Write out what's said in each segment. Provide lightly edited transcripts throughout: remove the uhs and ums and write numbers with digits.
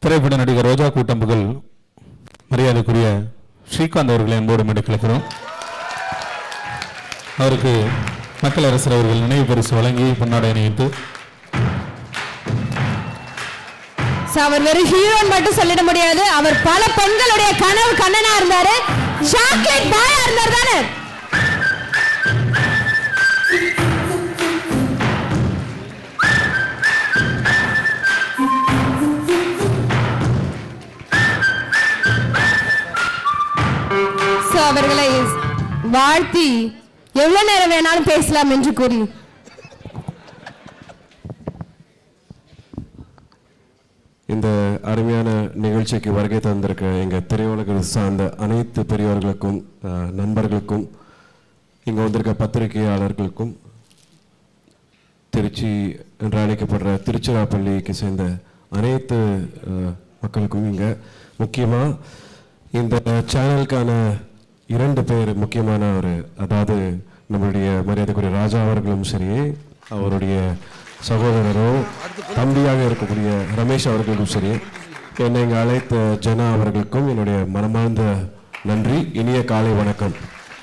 திரைப்பட நடிகர் ரோஜா கூட்டம்புகள் மரியாதைக்குரிய ஸ்ரீகாந்த் அவர்களை அன்போடு மேடைக்கிறோம். அவருக்கு மக்கள் அரசர் அவர்கள் நினைவு பரிசு வழங்கி பொன்னாடை அணிவித்து அவர் வெறும் ஹீரோன்னு மட்டும் சொல்லிட முடியாது. அவர் பல பெண்களுடைய கனவு கண்ணனா இருந்தாரு. சாக்லேட் பாயா இருந்தார் தானே. அவர்களை வாழ்த்தி எவ்வளவு நேரம் வேணாலும் பேசலாம் என்று கூறி இந்த அருமையான நிகழ்ச்சிக்கு வருகை தந்திருக்க எங்கள் திரையுலக சார்ந்த அனைத்து பெரியவர்களுக்கும் நண்பர்களுக்கும் இங்கே வந்திருக்க பத்திரிகையாளர்களுக்கும் திருச்சி என்று அழைக்கப்படுற திருச்சிராப்பள்ளிக்கு சேர்ந்த அனைத்து மக்களுக்கும் இங்கே முக்கியமாக இந்த சேனலுக்கான 2 பேர் முக்கியமான அதாவது நம்மளுடைய மரியாதைக்குரிய ராஜா அவர்களும் சரி, அவருடைய சகோதரரோ தம்பியாக இருக்கக்கூடிய ரமேஷ் அவர்களுக்கும் சரி, என்னை இங்கே அழைத்த ஜனா அவர்களுக்கும் என்னுடைய மனமார்ந்த நன்றி. இனிய காலை வணக்கம்.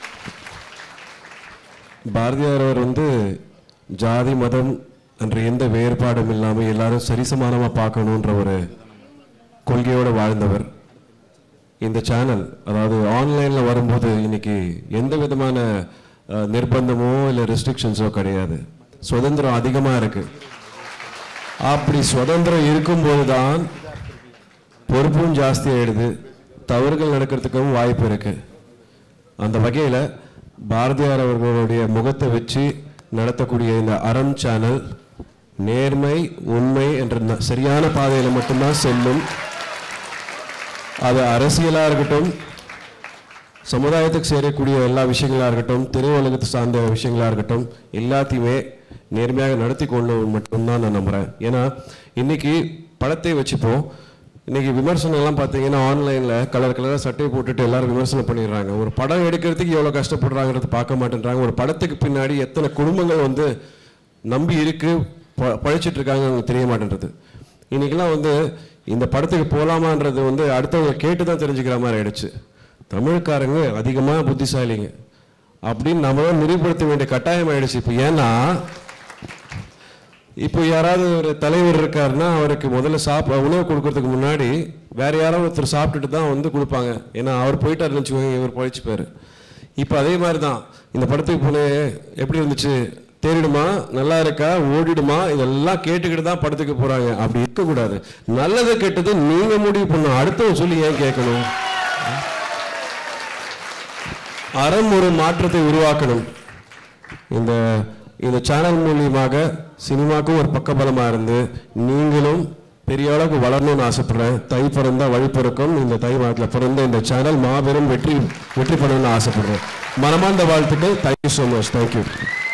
பாரதியார் அவர் ஜாதி மதம் என்ற எந்த வேறுபாடும் இல்லாமல் எல்லாரும் சரிசமானமாக பார்க்கணுன்ற ஒரு கொள்கையோடு வாழ்ந்தவர். இந்த சேனல் அதாவது ஆன்லைனில் வரும்போது இன்னைக்கு எந்த விதமான நிர்பந்தமோ இல்லை ரெஸ்ட்ரிக்ஷன்ஸோ கிடையாது. சுதந்திரம் அதிகமாக இருக்கு. அப்படி சுதந்திரம் இருக்கும்போது தான் பொறுப்பும் ஜாஸ்தி ஆயிடுது, தவறுகள் நடக்கிறதுக்கும் வாய்ப்பு இருக்கு. அந்த வகையில் பாரதியார் அவர்களுடைய முகத்தை வச்சு நடத்தக்கூடிய இந்த அறம் சேனல் நேர்மை உண்மை என்ற சரியான பாதையில் மட்டும்தான் செல்லும். அது அரசியலாக இருக்கட்டும், சமுதாயத்துக்கு சேரக்கூடிய எல்லா விஷயங்களாக இருக்கட்டும், திரையுலகத்தை சார்ந்த விஷயங்களாக இருக்கட்டும், எல்லாத்தையுமே நேர்மையாக நடத்தி கொண்டு மட்டும்தான் நான் நம்புகிறேன். ஏன்னா இன்னைக்கு படத்தை வச்சுப்போம். இன்னைக்கு விமர்சனம்லாம் பார்த்தீங்கன்னா ஆன்லைனில் கலர் கலராக சட்டையை போட்டுட்டு எல்லாரும் விமர்சனம் பண்ணிடுறாங்க. ஒரு படம் எடுக்கிறதுக்கு எவ்வளோ கஷ்டப்படுறாங்கிறது பார்க்க மாட்டேன்றாங்க. ஒரு படத்துக்கு பின்னாடி எத்தனை குடும்பங்கள் நம்பி இருக்கு பழிச்சிட்டு இருக்காங்க அவங்களுக்கு தெரிய மாட்டேன்றது. இன்னைக்கெல்லாம் இந்த படத்துக்கு போகலாமான்றது அடுத்தவங்க கேட்டு தான் தெரிஞ்சுக்கிற மாதிரி ஆயிடுச்சு. தமிழ்காரங்க அதிகமாக புத்திசாலிங்க அப்படின்னு நம்மளும் நிரூபடுத்த வேண்டிய கட்டாயம் ஆயிடுச்சு இப்போ. ஏன்னா இப்போ யாராவது ஒரு தலைவர் இருக்காருன்னா அவருக்கு முதல்ல உணவு கொடுக்கறதுக்கு முன்னாடி வேற யாராவது ஒருத்தர் சாப்பிட்டுட்டு தான் கொடுப்பாங்க. ஏன்னா அவர் போயிட்டாருன்னு வச்சுக்கோங்க, இவர் பழிச்சுப்பாரு. இப்போ அதே மாதிரி தான் இந்த படத்துக்கு போனே எப்படி இருந்துச்சு, தேடிடுமா, நல்லா இருக்கா, ஓடிடுமா, இதெல்லாம் கேட்டுக்கிட்டு தான் படத்துக்கு போறாங்க. அப்படி இருக்கக்கூடாது. நல்லது கெட்டது நீங்க முடிவு பண்ணணும், அடுத்தவங்க சொல்லி ஏன் கேட்கணும்? அறம் ஒரு மாற்றத்தை உருவாக்கணும். இந்த சேனல் மூலியமாக சினிமாவுக்கும் ஒரு பக்கபலமா இருந்து நீங்களும் பெரிய அளவுக்கு வளரணும்னு ஆசைப்படுறேன். தை பிறந்தா வழி பிறக்கும். இந்த தை மாதத்தில் பிறந்த இந்த சேனல் மாபெரும் வெற்றி பெறணும்னு ஆசைப்படுறேன். மனமார்ந்த வாழ்த்துக்கள். Thank you so much. தேங்க்யூ.